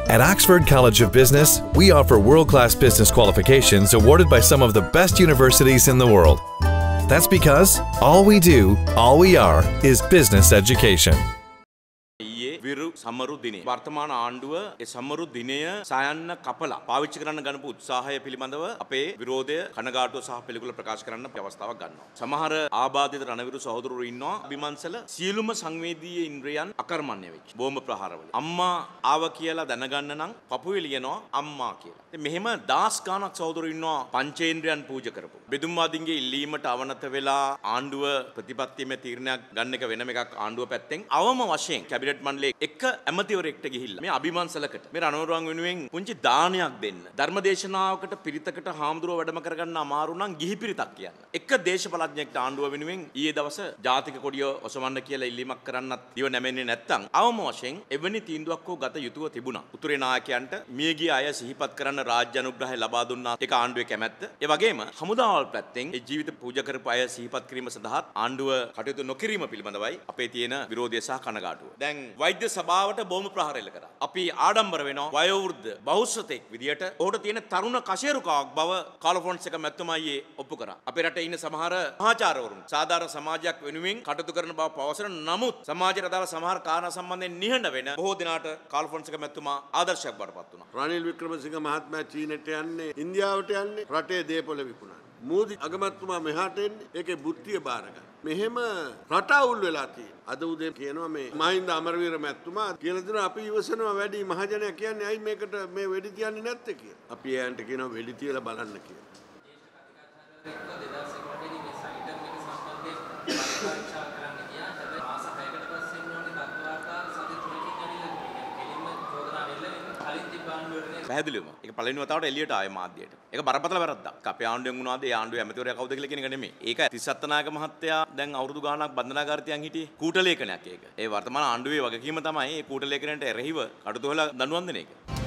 At Oxford College of Business, we offer world-class business qualifications awarded by some of the best universities in the world. That's because all we do, all we are, is business education. විරු සමරු දිනේ වර්තමාන ආණ්ඩුව ඒ සමරු දිනය සයන්න කපලා පාවිච්චි කරන්න ගන්නපු උත්සාහය පිළිබඳව අපේ විරෝධය කනගාටුව සහ පිළිකුල ප්‍රකාශ කරන්න අවස්ථාවක් ගන්නවා. සමහර ආබාධිත රණවිරු සහෝදරවරු ඉන්නවා අභිමන්සල සියලුම සංවේදීය ඉන්ද්‍රයන් අකර්මණ්‍ය වෙච්ච බෝම්බ ප්‍රහාරවල. අම්මා ආව කියලා දැනගන්න නම් පපුවේ ලියනවා අම්මා කියලා. ඉතින් මෙහෙම දාස් ගානක් සහෝදරවරු ඉන්නවා පංචේන්ද්‍රයන් පූජා කරපු. බෙදුම්වාදීන්ගේ ඉල්ලීමට අවනත වෙලා ආණ්ඩුව ප්‍රතිපත්තිමය තීරණයක් ගන්න එක වෙනම එකක් ආණ්ඩුව පැත්තෙන් අවම වශයෙන් කැබිනට් මණ්ඩලයේ එක ඇමතිවරයෙක්ට ගිහිල්ලා මේ අභිමන්සලකට මේ රණවරුන් වෙනුවෙන් පුංචි දානයක් දෙන්න. ධර්මදේශනාවකට පිරිතකට හාමුදුරුව වැඩම කරගන්න අමාරු නම් ගිහි පිරිතක් කියන්න. එක දේශපලඥයෙක්ට ආණ්ඩුව වෙනුවෙන් ඊයේ දවස ජාතික කොඩිය ඔසවන්න කියලා ඉල්ලීමක් කරන්නත් දිව නැමෙන්නේ නැත්තම් අවම වශයෙන් එවැනි තීන්දුවක් හෝ ගත යුතුව තිබුණා. උතුරේ නායකයන්ට මියගිය අය සිහිපත් කරන්න රාජ්‍ය අනුග්‍රහය ලබා දුන්නා. ඒක ආණ්ඩුවේ කැමැත්ත. ඒ වගේම හමුදාවල් පැත්තෙන් ඒ ජීවිත පූජා කරපු අය සිහිපත් කිරීම සඳහා ආණ්ඩුව කටයුතු නොකිරීම පිළිබඳවයි අපේ තියෙන විරෝධය සහ කනගාටුව. දැන් වෛද්‍ය සභාවට බෝම්බ ප්‍රහාර එල්ල කරා. අපි ආඩම්බර වෙනවා වයෝවෘද්ධ බහුශ්‍රතෙක් විදියට ඔහුට තියෙන තරුණ කෂේරුකාවක් බව කාලොෆොන්සේක මැතිතුමායි ඔප්පු කරා. අපේ රටේ ඉන්න සමහර මහාචාර්යවරුන් සාධාරණ සමාජයක් වෙනුවෙන් කටයුතු කරන බව පවසන නමුත් සමාජයට අදාළ සමහර කාරණා සම්බන්ධයෙන් නිහඬ වෙන බොහෝ දිනාට කාලොෆොන්සේක මැතිතුමා ආදර්ශයක් බවටපත් වුණා. රනිල් වික්‍රමසිංහ මහත්මයා චීනෙට යන්නේ ඉන්දියාවට යන්නේ රටේ දේපොළ විකුණන්න. මෝදි අගමැතිතුමා මෙහාට එන්නේ ඒකේ බුද්ධිය බාර ගන්න. මෙහෙම රට අවුල් වෙලා තියෙනවා. අද උදේ කියනවා මේ මහින්ද අමරවීර මැතිතුමා කියලා දෙනවා අපි ඉවසනවා වැඩි මහජනයා කියන්නේ ඇයි මේකට මේ වෙඩි තියන්නේ නැත්තේ කියලා. අපි එයන්ට කියනවා වෙඩි තියලා බලන්න කියලා. පැහැදිලිවම ඒක පළවෙනි වතාවට එළියට ආයේ මාධ්‍යයට. ඒක බරපතල වැරද්දක්. අපේ ආණ්ඩුවෙන් වුණාද ඒ ආණ්ඩුවේ ඇමතිවරයා කවුද කියලා කියන එක නෙමෙයි. ඒක තිස්සත් නායක මහත්තයා දැන් අවුරුදු ගාණක් බන්ධනාගාරතියන් හිටියේ. කූට ලේඛනයක් ඒක. ඒ වර්තමාන ආණ්ඩුවේ වගකීම තමයි මේ කූට ලේඛනයට එරෙහිව කටයුතු වල දඬුවම් දෙන එක.